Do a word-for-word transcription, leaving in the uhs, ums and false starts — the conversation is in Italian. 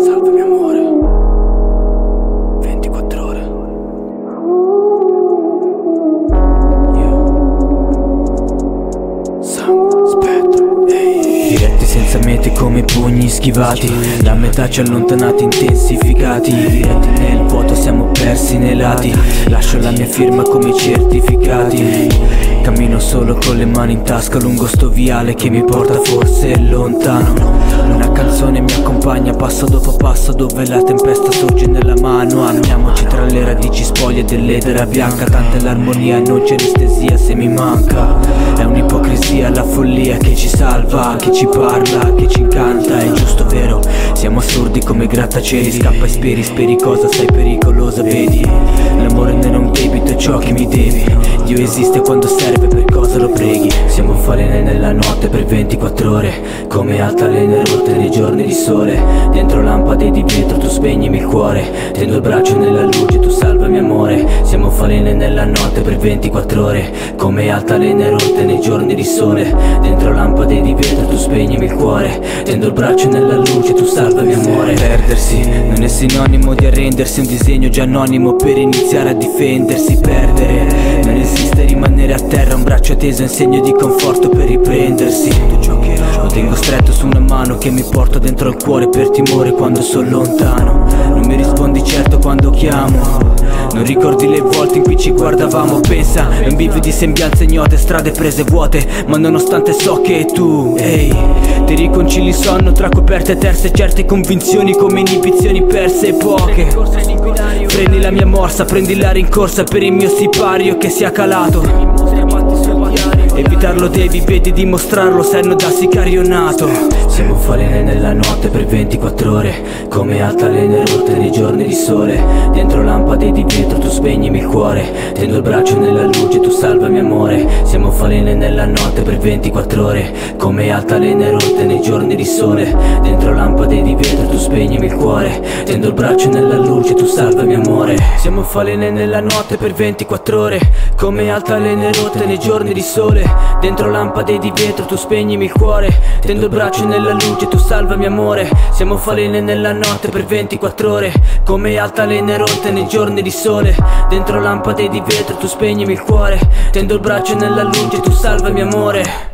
Salvami amore, ventiquattro ore. Io sangue, spettro, ehi. Diretti senza mete come pugni schivati, la metà ci allontanati intensificati. Diretti nel vuoto siamo persi nei lati, lascio la mia firma come certificati. Cammino solo con le mani in tasca lungo sto viale che mi porta forse lontano. Una canzone mi accompagna passo dopo passo dove la tempesta sorge nella mano. Amiamoci tra le radici spoglie dell'edera bianca, tanta è l'armonia e non c'è anestesia se mi manca. È un'ipocrisia la follia che ci salva, che ci parla, che ci incanta. È giusto vero, siamo assurdi come grattacieli. Scappa e speri, speri cosa sei pericolosa, vedi. L'amore non è un debito, è ciò che mi devi. Dio esiste quando serve, per cosa lo preghi. Siamo falene nella notte per ventiquattro ore, come altalene rotte nei giorni di sole. Dentro lampade di vetro tu spegnimi il cuore, tendo il braccio nella luce tu salvami amore. Siamo falene nella notte per ventiquattro ore, come altalene rotte nei giorni di sole. Dentro lampade di vetro tu spegnimi il cuore, tendo il braccio nella luce tu salvami amore. Perdersi non è sinonimo di arrendersi, un disegno già anonimo per iniziare a difendersi. Perdere non esiste, rimanere a terra, un braccio teso in segno di conforto per riprendersi. Tutto ciò che lo tengo stretto su una mano che mi porto dentro al cuore per timore quando sono lontano. Non mi rispondi certo quando chiamo, non ricordi le volte in cui ci guardavamo. Pensa, è un bivio di sembianze ignote, strade prese vuote, ma nonostante so che tu, ehi, ti riconcili il sonno tra coperte terse, certe convinzioni come inibizioni perse e poche. Prendi la mia morsa, prendi la rincorsa per il mio sipario che si è calato. Evitarlo devi, vedi dimostrarlo, senno da sicarionato. Siamo falene nella notte per ventiquattro ore, come altalene rotte nei giorni di sole. Dentro lampade di vetro tu spegnimi il cuore, tendo il braccio nella luce tu salvami amore. Siamo falene nella notte per ventiquattro ore, come altalene rotte nei giorni di sole. Dentro lampade di vetro tu spegnimi il cuore, tendo il braccio nella luce tu salvami amore. Siamo falene nella notte per ventiquattro ore, come altalene rotte nei giorni di sole. Dentro lampade di vetro tu spegnimi il cuore, tendo il braccio nella luce tu salvami amore. Siamo falene nella notte per ventiquattro ore, come altalene rotte nei giorni di sole. Dentro lampade di vetro tu spegnimi il cuore, tendo il braccio nella luce tu salvami amore.